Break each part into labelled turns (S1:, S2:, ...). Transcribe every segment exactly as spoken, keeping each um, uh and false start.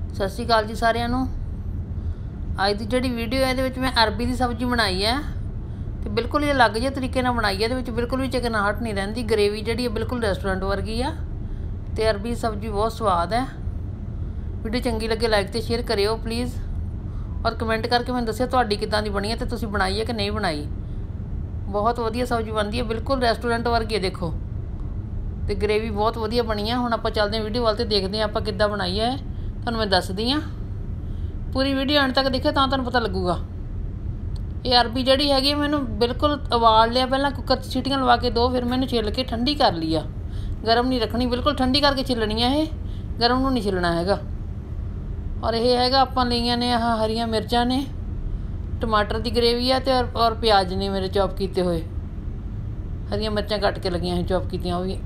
S1: सत श्री अकाल जी सारिਆਂ ਨੂੰ। ਅੱਜ ਦੀ ਜਿਹੜੀ ਵੀਡੀਓ है ਇਹਦੇ मैं अरबी की सब्जी बनाई है तो बिल्कुल ही अलग ਜਿਹੇ तरीके ਨਾਲ बनाई है। ਇਹਦੇ बिल्कुल भी चिकनाहट नहीं रहती। ग्रेवी ਜਿਹੜੀ है बिल्कुल रेस्टोरेंट वर्गी आ तो अरबी की सब्जी बहुत स्वाद है। वीडियो चंगी लगे लाइक तो शेयर करियो प्लीज़ और कमेंट करके मैं दसियो तुहाडी किदां दी बनी है तो तुसीं बनाई है कि नहीं बनाई। बहुत वधिया सब्जी बनती है, बिल्कुल रेस्टोरेंट वर्गी है। देखो तो ग्रेवी बहुत वधिया बनी है। हुण आपां चलदे वीडियो वाल ते देखदे आं आपां किदां बनाई है। तुहानूं मैं दसदी हाँ, पूरी वीडियो एंड तक देखियो तां तुहानूं पता लगूगा। ये अरबी जिहड़ी हैगी मैनूं बिल्कुल उबाल लिया, पहलां कुकर च सीटियां लवा के दो, फिर मैंने छिल के ठंडी कर लिया। गर्म नहीं रखनी, बिल्कुल ठंडी करके छिलनी है। ये गर्म नूं नहीं छिलना हैगा। और ये हैगा आपां लईआं ने आह हरियां मिर्चां ने, टमाटर की ग्रेवी है तो और प्याज ने मेरे चॉप किए हुए। हरियां मिर्चां कट के लगियां चॉप कीतियां भी।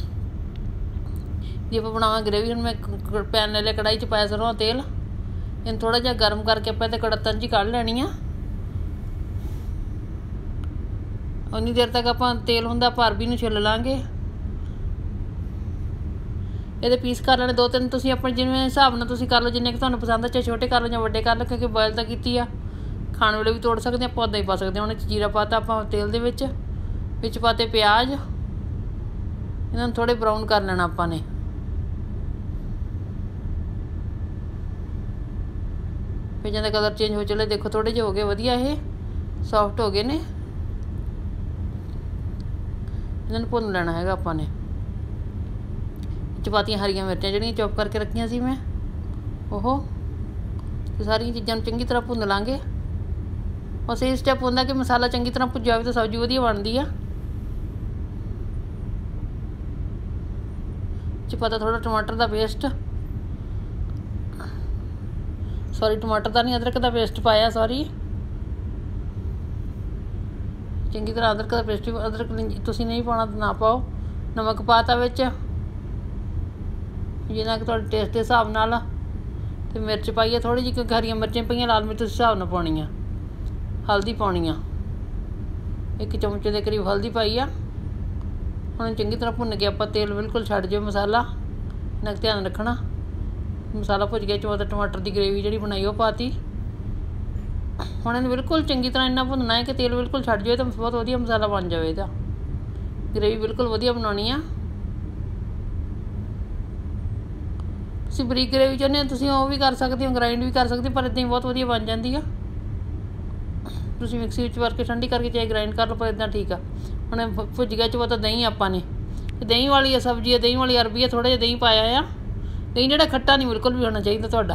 S1: जी आप बनावा ग्रेवी, हुण मैं पैन ले लिया, कढ़ाई च पाया सरों तेल, इन थोड़ा जिहा गर्म करके आपां ते कड़तन जी कढ़ लैनी आ। उन्नी देर तक आपां तेल हुंदा आपां अरबी नूं छिल लांगे। ਇਹਦੇ पीस कर लेने दो तीन, तुसीं अपने जिवें हिसाब नाल तुसीं कर लो, जिन्ने तुहानूं पसंद है, चाहे छोटे कर लो जां वड्डे कर लो, क्योंकि बॉयल तां कीती आ, खाण वेले भी तोड़ सकदे आपां, उदां ही पा सकदे। हुण जीरा पाता आपां तेल दे विच, विच पाते प्याज, इन्हां नूं थोड़े ब्राउन कर लेना आपां ने। फिर जिहदा कलर चेंज हो चले, देखो थोड़े जे हो गए वधिया, ये सॉफ्ट हो गए ने। इन्हां नूं भुन लेना हैगा आपां ने। चपातियां हरियां मिर्चां जिहड़ियां चॉप करके रखियां सी मैं, ओह ते सारियां चीज़ां नूं चंगी तरह भुन लांगे। बस ये स्टैप हुंदा कि मसाला चंगी तरह भुज्जा होवे तो सब्जी वधिया बनदी आ। च पाता थोड़ा टमाटर का पेस्ट, सॉरी टमाटर का नहीं, अदरक का पेस्ट पाया, सॉरी। चंगी तरह अदरक का पेस्ट, अदरक तुसीं नहीं पाना ना पाओ। नमक पाता विच जिन्ना कि तुहाडे टेस्ट के हिसाब नाल, ते मिर्च पाई है थोड़ी जी, क्योंकि हरियां मिर्चां पईयां, लाल मिर्च उस हिसाब नाल पाउणी आ। हल्दी पाउणी आ, एक चमचे के करीब हल्दी पाई आ। हुण चंगी तरह भुन के आपां तेल बिल्कुल छड्ड जाओ मसाला, इन्ना ध्यान रखना। मसाला भुज गया, चौथा टमाटर की ग्रेवी जिहड़ी बनाई वो पाती। हुण इहनूं बिल्कुल चंगी तरह इन्ना भुनना है कि तेल बिल्कुल छड्ड जाए तो बहुत वधिया मसाला बन जाए। इहदा ग्रेवी बिल्कुल वधिया बनाउणी आ। तुसीं बरीक ग्रेवी चाहुंदे हो तुसीं वो भी कर सकदे हो, ग्राइंड भी कर सकदे हो, पर इदां ही बहुत वधिया बन जाती है। तुसीं मिक्सी विच भर के ठंडी करके चाहे ग्राइंड कर लो, पर इदां ठीक आ। हुण भुज गया, चौथा दही आपां ने, दही वाली सब्जी है, दही वाली अरबी है, थोड़ा जिहा दही पाया आ। दही जिहड़ा खट्टा नहीं बिल्कुल भी होना चाहिए तुहाडा।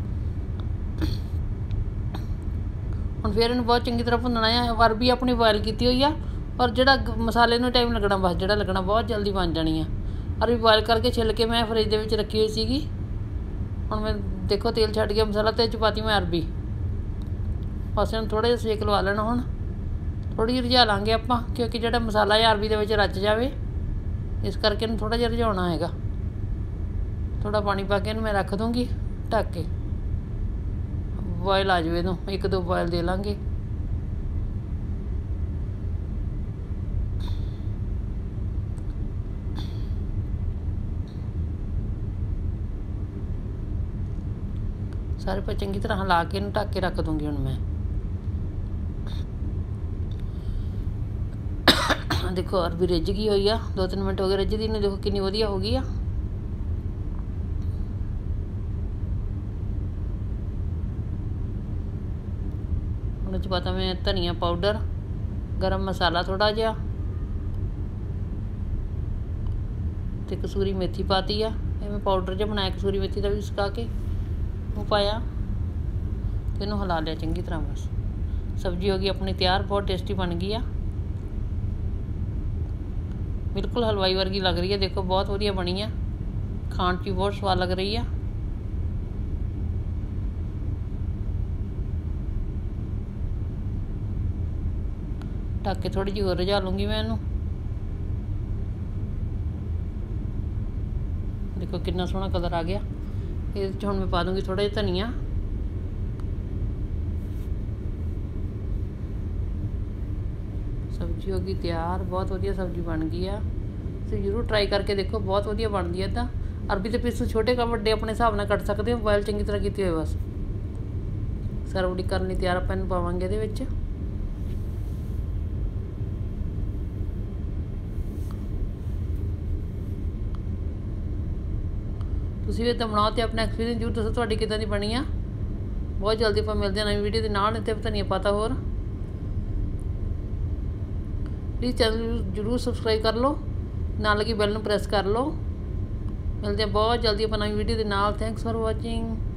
S1: हुण फिर इहनूं बहुत चंगी तरह भुनना है। अरबी अपनी बॉयल की हुई आ, और जिहड़ा मसाले नूं टाइम लगना, बस जिहड़ा लगना, बहुत जल्दी बन जानी है। अरबी बॉयल करके छिल के मैं फ्रिज दे विच रखी हुई सीगी। हुण मैं देखो तेल छड्ड गया मसाला, ते चपाती मैं अरबी, बस इहनूं थोड़ा जिहा सेक लवा लेना। हुण थोड़ी जी रिझा लांगे आपां, क्योंकि जिहड़ा मसाला है अरबी दे विच रच जावे, इस करके इहनूं थोड़ा जिहा रिझाउणा हैगा। थोड़ा पानी पा के मैं रख दूँगी ढक के, बॉयल आ जाए, तो एक दो बॉयल दे लाँगे। सारे पर चंगी तरह हिला के इहनूं ढक के रख दूँगी। हुण मैं देखो अरबी रिझ गई हुई आ, दो तीन मिनट हो गए रिझदी नूं, देखो कितनी वधिया हो गई आ। हुण पाता मैं धनिया पाउडर, गरम मसाला थोड़ा जिहा, ते कसूरी मेथी पाती आ। ये मैं पाउडर जिहा बनाया कसूरी मेथी का भी सुका के, वो पाया, इनू हिला लिया चंगी तरह। बस सब्जी हो गई अपनी तैयार, बहुत टेस्टी बन गई आ, बिल्कुल हलवाई वर्गी लग रही है। देखो बहुत वधिया बनी है, खाण च भी बहुत स्वाद लग रही है। ढक के थोड़ी जी होर रिझा लूँगी मैं इनू। देखो कितना सोहना कलर आ गया। ये हुण मैं पा दूँगी थोड़ा जिहा धनिया, सब्जी हो गई तैयार, बहुत वधिया सब्जी बन गई आ। तुसीं जरूर ट्राई करके देखो, बहुत वधिया बनदी है। तां ਅਰਬੀ ਦੇ ਪੀਸ ਛੋਟੇ ਕਾ ਵੱਡੇ ਆਪਣੇ ਹਿਸਾਬ ਨਾਲ ਕੱਟ ਸਕਦੇ ਹੋ। ਬੋਇਲ ਚੰਗੀ ਤਰ੍ਹਾਂ ਕੀਤੀ ਹੋਏ ਬਸ। ਸਰਵ ਦੀ ਕਰਨ ਲਈ ਤਿਆਰ ਆਪਾਂ ਇਹਨੂੰ ਪਾਵਾਂਗੇ ਇਹਦੇ ਵਿੱਚ। ਤੁਸੀਂ ਵੀ ਇੱਦਾਂ ਬਣਾਓ ਤੇ ਆਪਣਾ ਐਕਸਪੀਰੀਅੰਸ ਜ਼ਰੂਰ ਦੱਸੋ ਤੁਹਾਡੀ ਕਿੱਦਾਂ ਦੀ ਬਣੀ ਆ। ਬਹੁਤ ਜਲਦੀ ਆਪਾਂ ਮਿਲਦੇ ਹਾਂ ਨਵੀਂ ਵੀਡੀਓ ਦੇ ਨਾਲ। ਇੱਥੇ ਧਨੀਆ ਪਾਤਾ ਹੋਰ। ਪਲੀਜ਼ ਚੈਨਲ ਜ਼ਰੂਰ ਸਬਸਕ੍ਰਾਈਬ ਕਰ ਲਓ, ਨਾਲ ਲੱਗੀ ਬੈਲ ਨੂੰ ਪ੍ਰੈਸ ਕਰ ਲਓ। ਮਿਲਦੇ ਹਾਂ ਬਹੁਤ ਜਲਦੀ ਆਪਾਂ ਨਵੀਂ ਵੀਡੀਓ ਦੇ ਨਾਲ। Thanks for watching.